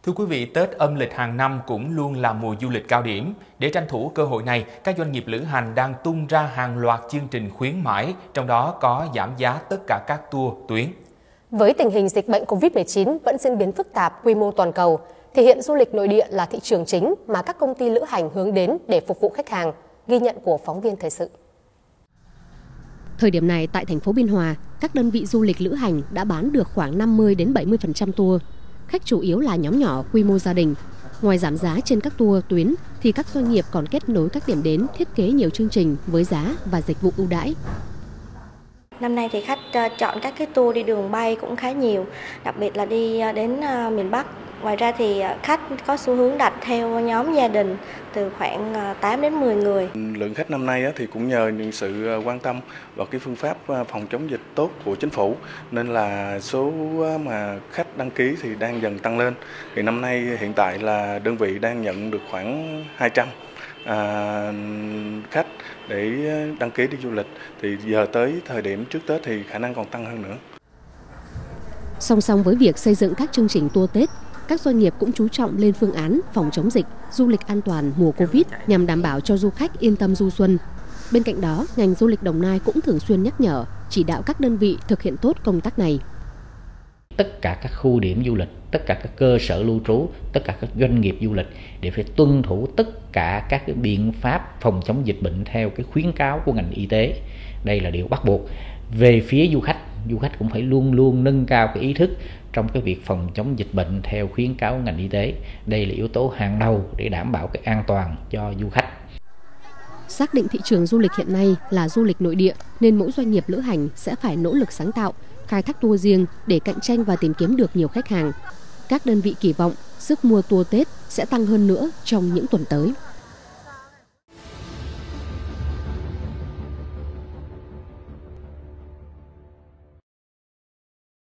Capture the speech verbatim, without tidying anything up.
Thưa quý vị, Tết âm lịch hàng năm cũng luôn là mùa du lịch cao điểm. Để tranh thủ cơ hội này, các doanh nghiệp lữ hành đang tung ra hàng loạt chương trình khuyến mãi, trong đó có giảm giá tất cả các tour tuyến. Với tình hình dịch bệnh Covid mười chín vẫn diễn biến phức tạp quy mô toàn cầu, thì hiện du lịch nội địa là thị trường chính mà các công ty lữ hành hướng đến để phục vụ khách hàng, ghi nhận của phóng viên thời sự. Thời điểm này tại thành phố Biên Hòa, các đơn vị du lịch lữ hành đã bán được khoảng năm mươi đến bảy mươi phần trăm tour. Khách chủ yếu là nhóm nhỏ, quy mô gia đình. Ngoài giảm giá trên các tour tuyến, thì các doanh nghiệp còn kết nối các điểm đến thiết kế nhiều chương trình với giá và dịch vụ ưu đãi. Năm nay thì khách chọn các cái tour đi đường bay cũng khá nhiều, đặc biệt là đi đến miền Bắc. Ngoài ra thì khách có xu hướng đặt theo nhóm gia đình từ khoảng tám đến mười người. Lượng khách năm nay thì cũng nhờ những sự quan tâm và cái phương pháp phòng chống dịch tốt của chính phủ nên là số mà khách đăng ký thì đang dần tăng lên. Thì năm nay hiện tại là đơn vị đang nhận được khoảng hai trăm à, khách để đăng ký đi du lịch. Thì giờ tới thời điểm trước Tết thì khả năng còn tăng hơn nữa. Song song với việc xây dựng các chương trình tour Tết, các doanh nghiệp cũng chú trọng lên phương án phòng chống dịch, du lịch an toàn mùa Covid nhằm đảm bảo cho du khách yên tâm du xuân. Bên cạnh đó, ngành du lịch Đồng Nai cũng thường xuyên nhắc nhở, chỉ đạo các đơn vị thực hiện tốt công tác này. Tất cả các khu điểm du lịch, tất cả các cơ sở lưu trú, tất cả các doanh nghiệp du lịch đều phải tuân thủ tất cả các cái biện pháp phòng chống dịch bệnh theo cái khuyến cáo của ngành y tế. Đây là điều bắt buộc. Về phía du khách, du khách cũng phải luôn luôn nâng cao cái ý thức trong cái việc phòng chống dịch bệnh theo khuyến cáo ngành y tế. Đây là yếu tố hàng đầu để đảm bảo cái an toàn cho du khách. Xác định thị trường du lịch hiện nay là du lịch nội địa nên mỗi doanh nghiệp lữ hành sẽ phải nỗ lực sáng tạo, khai thác tour riêng để cạnh tranh và tìm kiếm được nhiều khách hàng. Các đơn vị kỳ vọng sức mua tour Tết sẽ tăng hơn nữa trong những tuần tới.